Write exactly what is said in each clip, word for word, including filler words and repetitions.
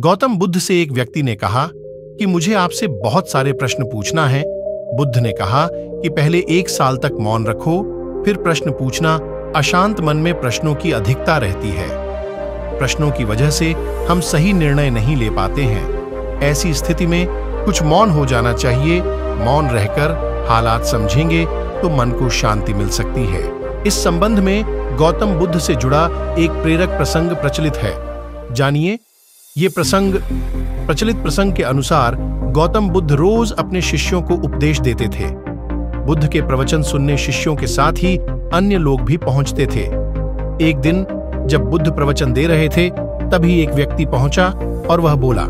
गौतम बुद्ध से एक व्यक्ति ने कहा कि मुझे आपसे बहुत सारे प्रश्न पूछना है। बुद्ध ने कहा कि पहले एक साल तक मौन रखो, फिर प्रश्न पूछना। अशांत मन में प्रश्नों की अधिकता रहती है। प्रश्नों की वजह से हम सही निर्णय नहीं ले पाते हैं। ऐसी स्थिति में कुछ मौन हो जाना चाहिए। मौन रहकर हालात समझेंगे तो मन को शांति मिल सकती है। इस संबंध में गौतम बुद्ध से जुड़ा एक प्रेरक प्रसंग प्रचलित है। जानिए, ये प्रसंग प्रचलित प्रसंग के अनुसार गौतम बुद्ध रोज अपने शिष्यों को उपदेश देते थे। बुद्ध के प्रवचन सुनने शिष्यों के साथ ही अन्य लोग भी पहुंचते थे। एक दिन जब बुद्ध प्रवचन दे रहे थे, तभी एक व्यक्ति पहुंचा और वह बोला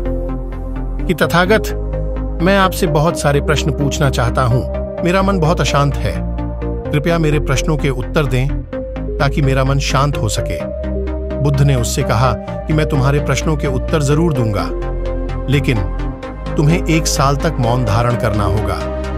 कि तथागत, मैं आपसे बहुत सारे प्रश्न पूछना चाहता हूं। मेरा मन बहुत अशांत है। कृपया मेरे प्रश्नों के उत्तर दें ताकि मेरा मन शांत हो सके। बुद्ध ने उससे कहा कि मैं तुम्हारे प्रश्नों के उत्तर जरूर दूंगा, लेकिन तुम्हें एक साल तक मौन धारण करना होगा।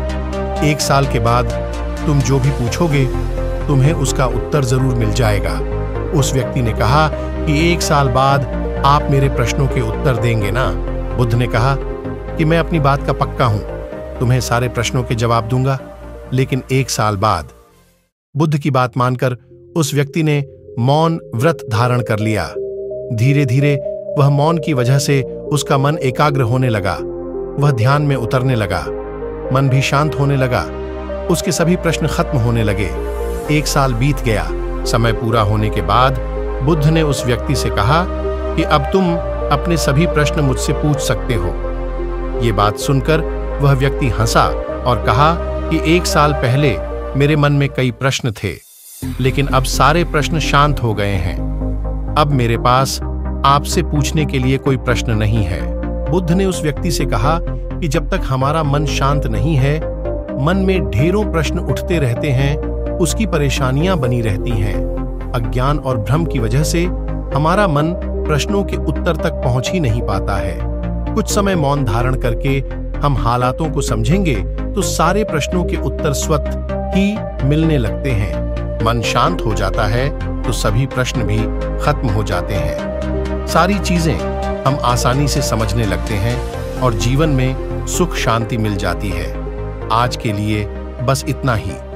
एक साल के बाद तुम जो भी पूछोगे, तुम्हें उसका उत्तर जरूर मिल जाएगा। उस व्यक्ति ने कहा कि एक साल बाद आप मेरे प्रश्नों के उत्तर देंगे ना? बुद्ध ने कहा कि मैं अपनी बात का पक्का हूं, तुम्हें सारे प्रश्नों के जवाब दूंगा, लेकिन एक साल बाद। बुद्ध की बात मानकर उस व्यक्ति ने मौन व्रत धारण कर लिया। धीरे धीरे वह मौन की वजह से उसका मन एकाग्र होने लगा। वह ध्यान में उतरने लगा। मन भी शांत होने लगा। उसके सभी प्रश्न खत्म होने लगे। एक साल बीत गया। समय पूरा होने के बाद बुद्ध ने उस व्यक्ति से कहा कि अब तुम अपने सभी प्रश्न मुझसे पूछ सकते हो। ये बात सुनकर वह व्यक्ति हंसा और कहा कि एक साल पहले मेरे मन में कई प्रश्न थे, लेकिन अब सारे प्रश्न शांत हो गए हैं। अब मेरे पास आपसे पूछने के लिए कोई प्रश्न नहीं है। बुद्ध ने उस व्यक्ति से कहा कि जब तक हमारा मन शांत नहीं है, मन में ढेरों प्रश्न उठते रहते हैं, उसकी परेशानियां बनी रहती हैं। अज्ञान और भ्रम की वजह से हमारा मन प्रश्नों के उत्तर तक पहुंच ही नहीं पाता है। कुछ समय मौन धारण करके हम हालातों को समझेंगे तो सारे प्रश्नों के उत्तर स्वतः ही मिलने लगते हैं। मन शांत हो जाता है तो सभी प्रश्न भी खत्म हो जाते हैं। सारी चीजें हम आसानी से समझने लगते हैं और जीवन में सुख शांति मिल जाती है। आज के लिए बस इतना ही।